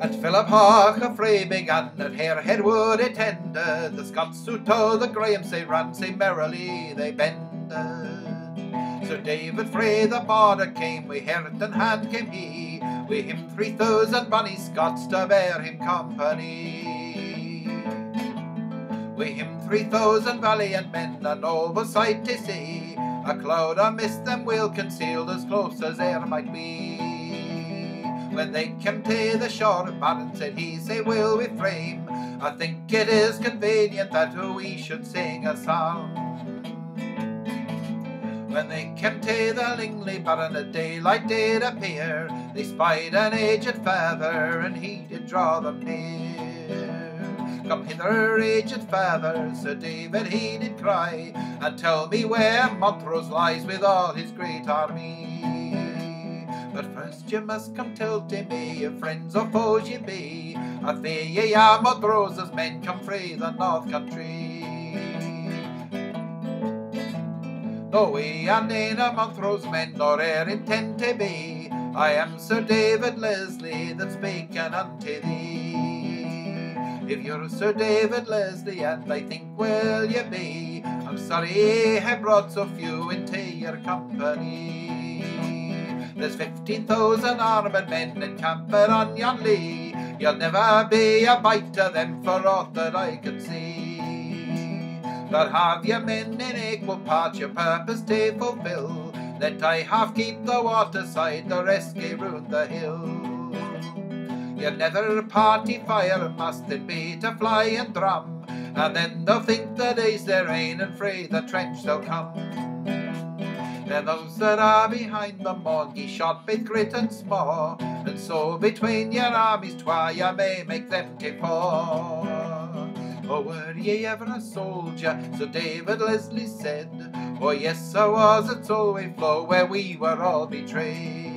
At Philiphaugh a fray began, at Hairhead wood it ended. The Scots who to the Graemes they ran, say merrily they bended. Sir David frae the border came, wi' heart and hand came he, wi' him 3,000 bonny Scots to bear him company. Wi' him 3,000 valiant men, a noble sight to see, a cloud of mist them weel conceal'd as close as e'er might be. When they came to the shore, Baron said he, say well we frame, I think it is convenient that we should sing a song. When they came to the Lingley Baron, at daylight did appear, they spied an aged father, and he did draw them near. Come hither, aged father, Sir David he did cry, and tell me where Montrose lies with all his great army. But first you must come tell to me if friends or foes ye be. I fear ye are Montrose's men come frae the north country. No, we are nane of Montrose men, nor e'er intend to be. I am Sir David Leslie that's speaking unto thee. If you're Sir David Leslie, and I think well ye be, I'm sorry ye have brought so few into your company. There's 15,000 armed men encamped on yon lea. You'll never be a bite of them for aught that I can see. But have your men in equal parts your purpose to fulfill. Let I half keep the water side, the rest gae round the hill. You'll never party fire, must it be to fly and drum, and then they'll think the days there rain, and frae the trench they'll come. Then those that are behind the maun gie shot both great and small, and so between your armies twa ye may make them to fall. Oh, were ye ever a soldier? So David Leslie said, oh yes I was at Philiphaugh, where we were all betrayed.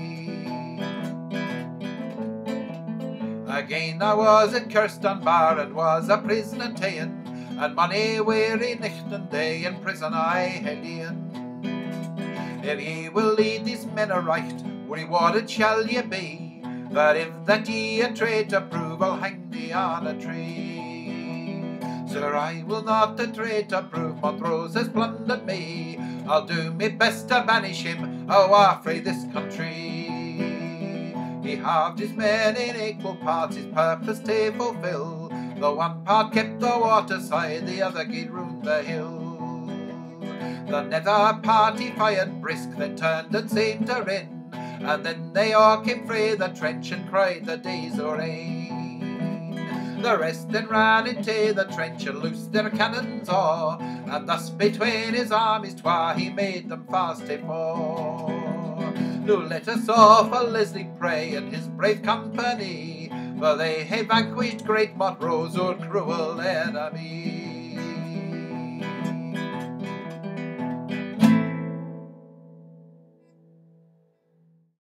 Again I was in Kirsten Bar, and was a prisoner ta'en, and money weary nicht and day in prison I held in. If ye will lead these men aright, rewarded shall ye be, but if that ye a traitor prove, I'll hang thee on a tree. Sir, I will not a traitor prove, Montrose has plundered me, I'll do me best to banish him awa frae this country. He halved his men in equal parts, his purpose to fulfill, the one part kept the water side, the other gaed round the hill. The nether party fired brisk, then turned and seemed to rin, and then they all came frae the trench and cried the days o' rain. The rest then ran into the trench and loosed their cannons all, and thus between his armies twa he made them fast to fall. Now let us all for Leslie pray and his brave company, for they hae vanquished great Montrose, our cruel enemy.